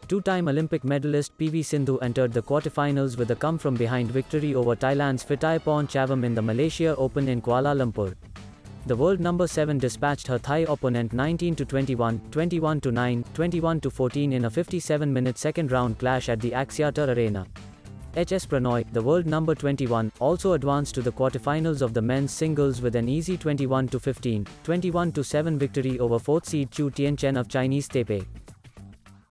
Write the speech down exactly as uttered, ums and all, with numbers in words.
Two-time Olympic medalist P V Sindhu entered the quarterfinals with a come-from-behind victory over Thailand's Phittayaporn Chaiwan in the Malaysia Open in Kuala Lumpur. The world number seven dispatched her Thai opponent nineteen to twenty-one, twenty-one to nine, twenty-one to fourteen in a fifty-seven minute second-round clash at the Axiata Arena. H S Prannoy, the world number twenty-one, also advanced to the quarterfinals of the men's singles with an easy twenty-one to fifteen, twenty-one to seven victory over fourth seed Chu Tianchen of Chinese Taipei.